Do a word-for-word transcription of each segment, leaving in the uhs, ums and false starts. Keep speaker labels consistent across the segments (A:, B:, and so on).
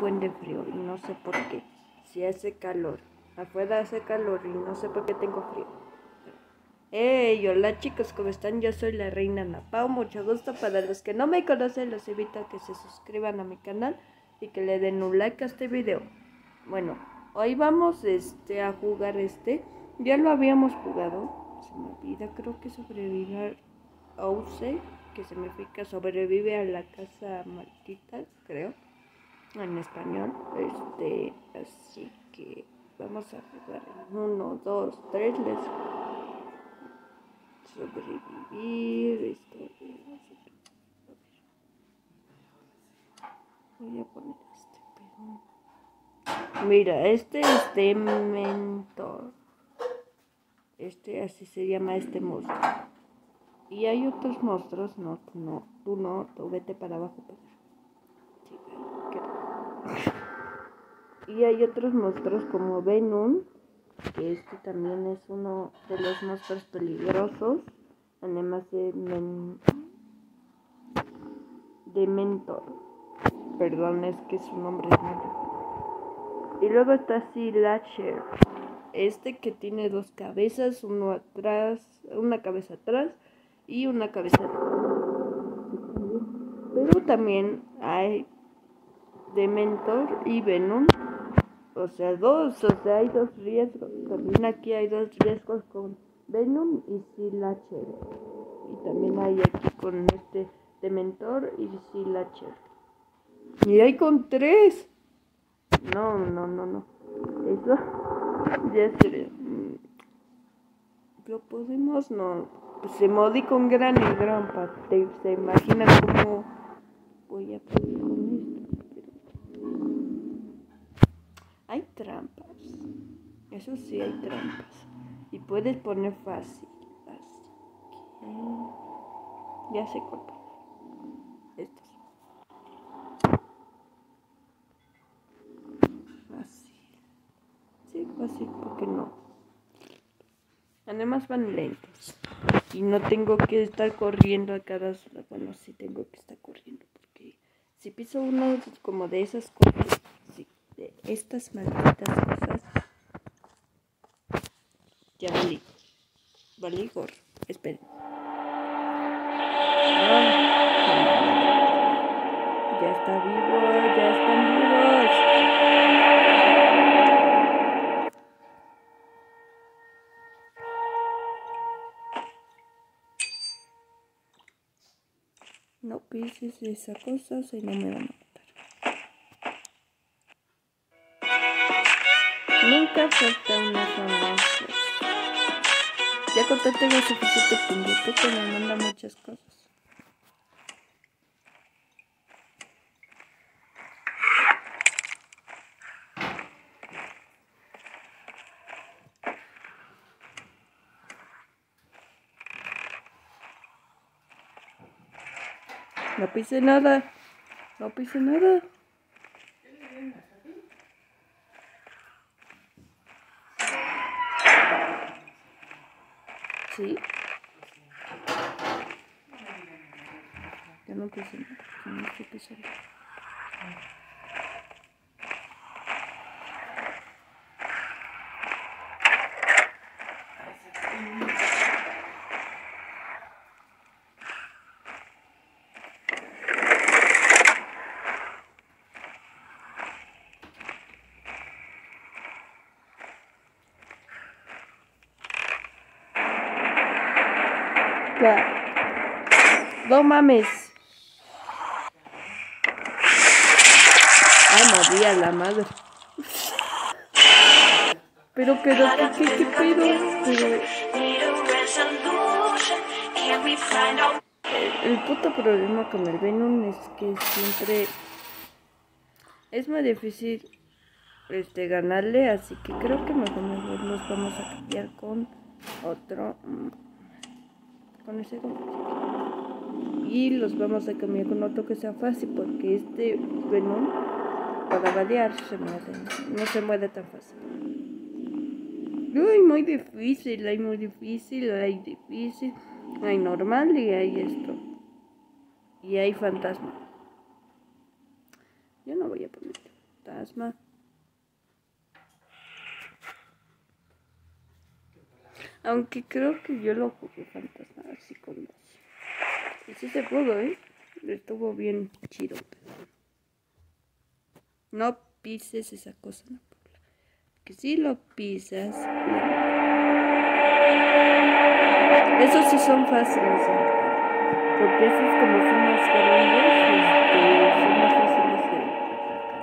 A: buen de frío y no sé por qué. Si hace calor, afuera hace calor y no sé por qué tengo frío. Hey, hola chicos, ¿cómo están? Yo soy la reina Ana Pao, mucho gusto. Para los que no me conocen, los invito a que se suscriban a mi canal y que le den un like a este video. Bueno, hoy vamos este, a jugar este, ya lo habíamos jugado, se me olvida, creo que sobrevivir a Use, que significa sobrevive a la casa maldita, creo, en español, este, así que vamos a jugar en uno, dos, tres, les sobrevivir, historia, voy a poner este, pero... Mira, este es de Mentor, este así se llama este monstruo, y hay otros monstruos, no, tú no, tú no, tú vete para abajo, Pedro. Sí, que... Y hay otros monstruos como Venom, que este también es uno de los monstruos peligrosos, además de, men... de Mentor. Perdón, es que su nombre es muy... Y luego está Slasher, este que tiene dos cabezas, uno atrás, una cabeza atrás y una cabeza atrás. Pero también hay Dementor y Venom, o sea, dos, o sea, hay dos riesgos. También aquí hay dos riesgos con Venom y Slasher. Y también hay aquí con este Dementor y Slasher. Y hay con tres. No, no, no, no. Eso ya sería. Lo podemos, no. Pues se modi con gran y gran parte. Se imaginan cómo voy a poner con esto. Hay trampas. Eso sí, hay trampas. Y puedes poner fácil. Así que... ya sé cuál poner. Estos. Fácil. Sí, fácil, porque no. Además van lentos. Y no tengo que estar corriendo a cada... Bueno, sí tengo que estar corriendo. Porque si piso uno como de esas cosas... Sí, de estas malditas cosas... ya valí. Valí gorro. Esperen. Ah, ya está vivo. Ya están vivos. No pises esa cosa, si no me van a matar. Nunca falta una famosa. Ya con tanto tengo suficiente puñete que me manda muchas cosas. No pise nada. No pise nada. Sí. Ya no pise nada. No estoy pisando. Ya. No mames. Ay, morí a la madre. Pero, pero, ¿qué, qué, qué pedo? Pero... El, el puto problema con el Venom es que siempre es muy difícil este, ganarle, así que creo que mejor, mejor nos vamos a cambiar con otro, con ese y los vamos a cambiar con otro que sea fácil, porque este Venom para variar se muere, no se muere tan fácil. Uy, muy difícil, hay muy difícil, hay difícil, hay normal y hay esto, y hay fantasma. Yo no voy a poner fantasma. Aunque creo que yo lo jugué fantasma así con dos. Y sí se pudo, ¿eh? Estuvo bien chido. No pises esa cosa, no. Que si lo pisas. No. Esos sí son fáciles, ¿eh? Porque esos como son más grandes, este, son más fáciles de atacar.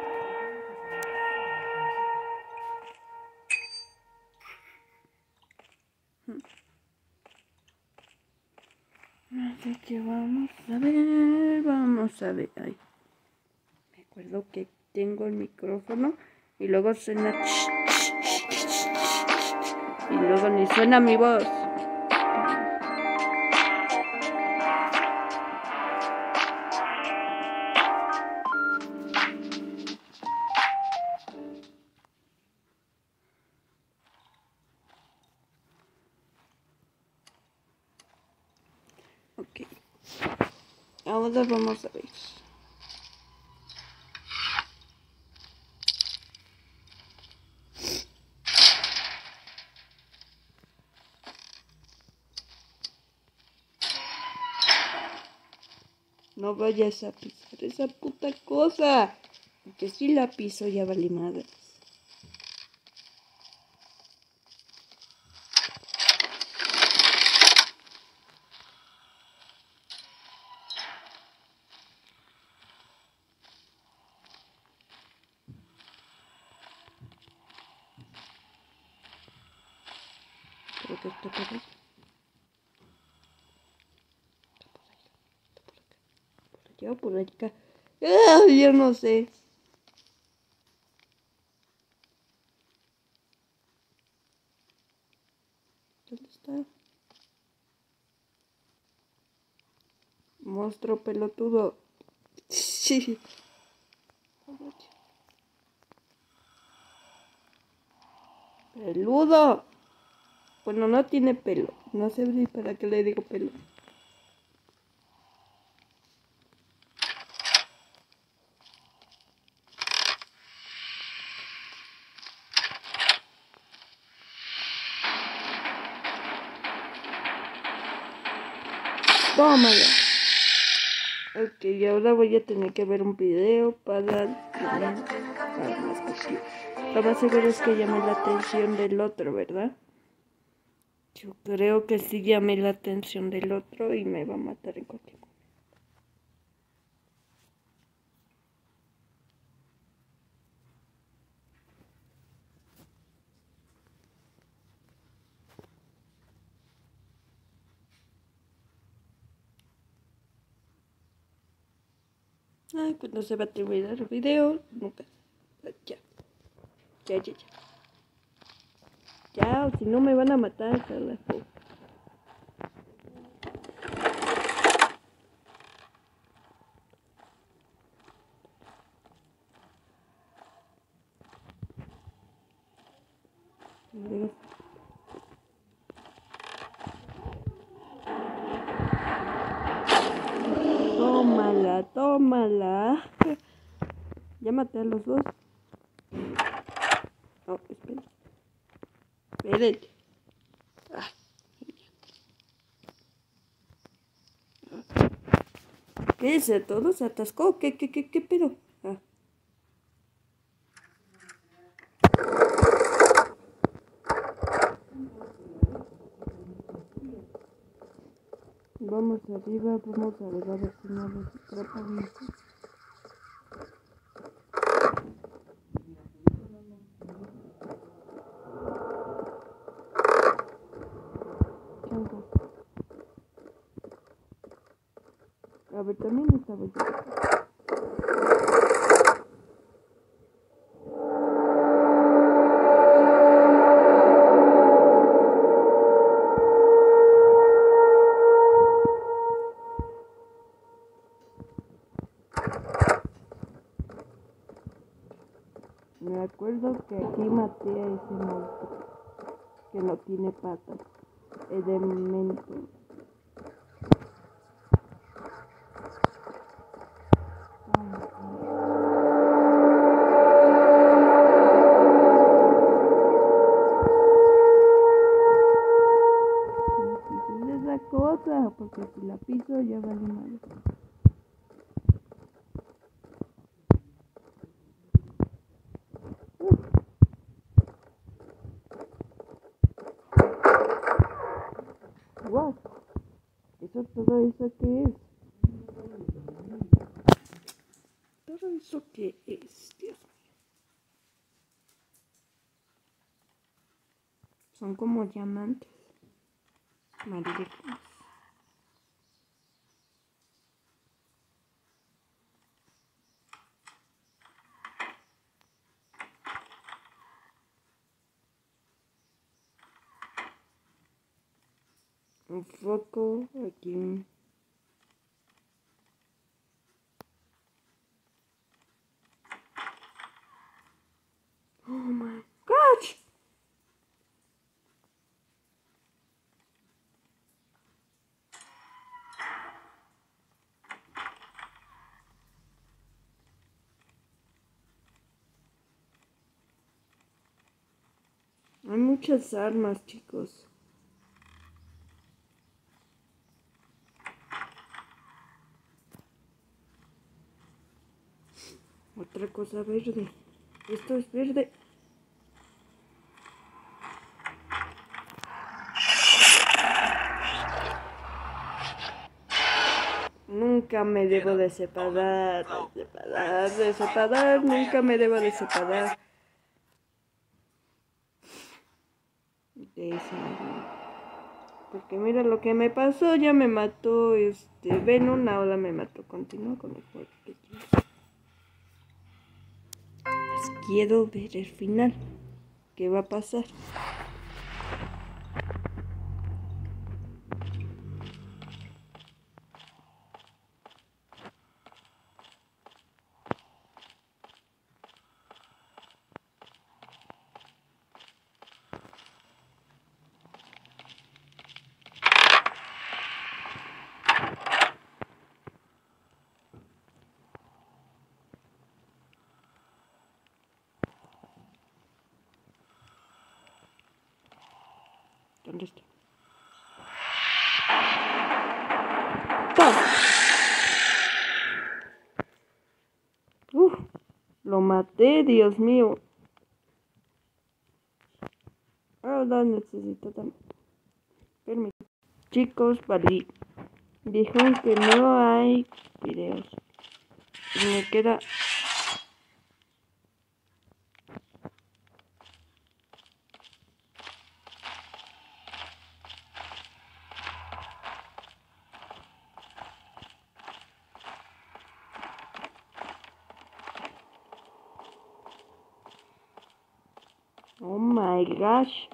A: Así que vamos a ver, vamos a ver. Ay, me acuerdo que tengo el micrófono y luego suena y luego ni suena mi voz. Ok, ahora vamos a ver. No vayas a pisar esa puta cosa. Porque si la piso ya vale madre. Creo que está por ahí. Está por allá. Por allá o por acá. ¡Ah! Yo no sé. ¿Dónde está? Monstruo pelotudo. Sí. Peludo. Bueno, no tiene pelo. No sé ni para qué le digo pelo. Tómala. Ok, y ahora voy a tener que ver un video para tener más copias. Lo más seguro es que llame la atención del otro, ¿verdad? Yo creo que sí llame la atención del otro y me va a matar en cualquier momento. Ay, pues no se va a terminar el video. Nunca. Ya. Ya, ya, ya. Ya, o si no me van a matar, carajo. Tómala, tómala. Ya maté a los dos. No, espera. Espérense. Ah. ¿Qué es? ¿Todo se atascó? ¿Qué, qué, qué, qué pedo? Ah. Vamos arriba, vamos a ver a ver si no nos atrapan. Chango. A ver, también estaba yo. Me acuerdo que aquí maté a ese monstruo que no tiene patas. Es demente. ¿Eso todo eso qué es? ¿Todo eso qué es? Dios mío. Son como diamantes. Maléficos. Un foco aquí. Oh my gosh. Hay muchas armas, chicos. Otra cosa verde. Esto es verde. Nunca me debo de separar, de separar, de separar. Nunca me debo de separar de esa arma. Porque mira lo que me pasó. Ya me mató este Venom. Ahora me mató. Continúa con el juego. Quiero ver el final. ¿Qué va a pasar? ¿Dónde está? Uf, lo maté, Dios mío. Ahora necesito también. Permítame. Chicos, valí. Dijeron que no hay videos. Y me queda... Oh my gosh.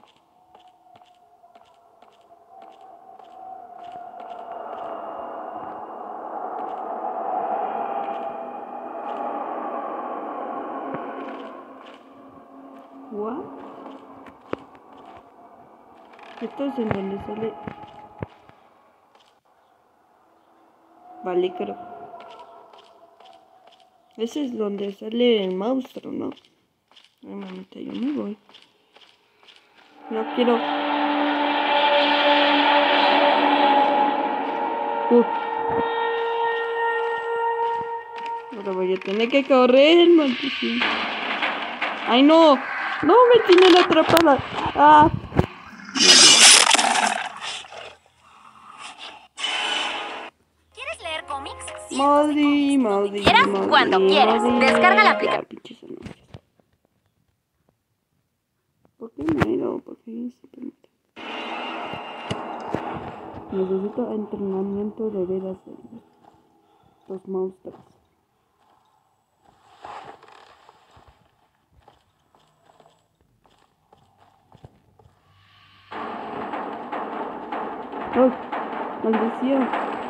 A: What? Esto es en donde sale... Vale, creo. Ese es donde sale el monstruo, ¿no? Ay, mamita, yo me voy. No quiero... Uh. Ahora voy a tener que correr, maldición. ¡Ay, no! ¡No, me tienen atrapada! ¡Ah!
B: ¿Quieres leer cómics?
A: Moldy, Moldy,
B: Quieras,
A: Moldy,
B: cuando quieras.
A: Moldy.
B: Descarga la aplicación.
A: Pinches anuncios. ¿Por qué muero? ¿Por qué siempre muero? Necesito entrenamiento de veras de los monstruos. ¡Oh! ¡Maldición!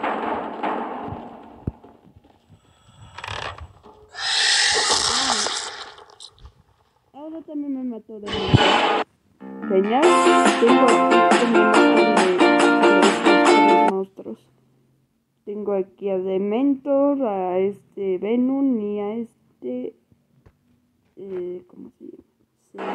A: Ahora también me mató de nuevo. Genial. Tengo aquí un montón de estos monstruos. Tengo aquí a Dementor, a este Venom y a este... Eh, ¿Cómo se llama?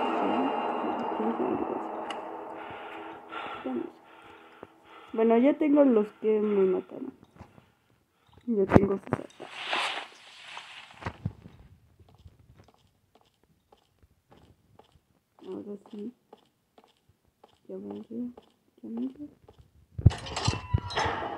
A: Bueno, ya tengo los que me mataron. Ya tengo sus ataques. Ahora sí. Ya voy a ver. Ya me voy.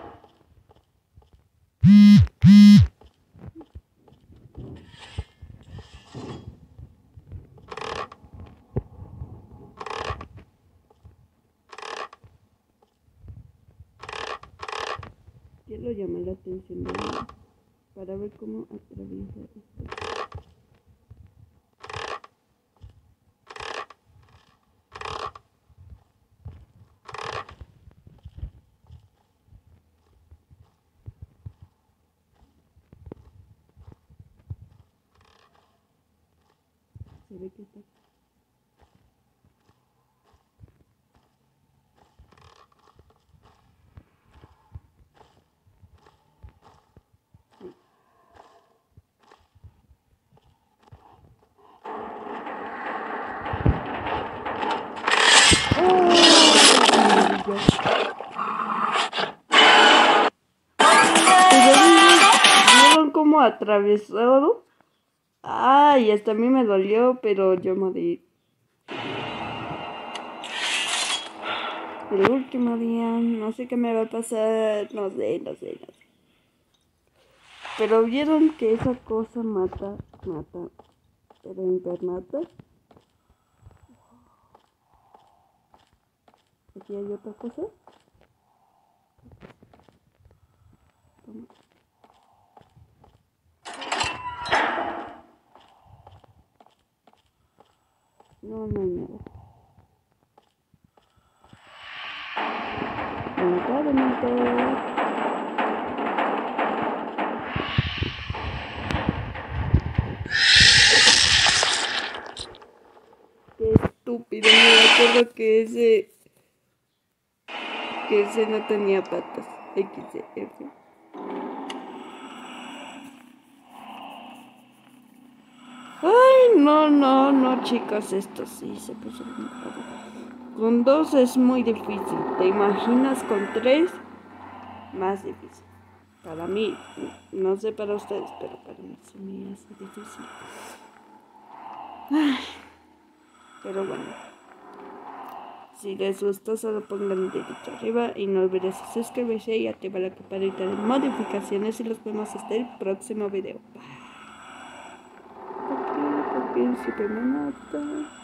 A: solo llama la atención de uno para ver cómo atraviesa esto. Se ve que está aquí. ¿Vieron cómo atravesado? Ay, hasta a mí me dolió, pero yo morí. El último día, no sé qué me va a pasar, no sé, no sé, no sé. Pero vieron que esa cosa mata, mata, pero internata. Aquí hay otra cosa. Toma. No, no hay nada. Lamentablemente. Qué estúpido, me acuerdo que ese. Que ese no tenía patas. X, F. Ay, no, no, no, chicos, esto sí se puso muy raro. Con dos es muy difícil. ¿Te imaginas con tres? Más difícil. Para mí, no sé para ustedes, pero para mí se me hace difícil. Ay, pero bueno. Si les gustó, solo pongan el dedito arriba y no olviden suscribirse y activar la campanita de modificaciones y los vemos hasta el próximo video. Bye. ¿Por qué? ¿Por qué siempre me mata?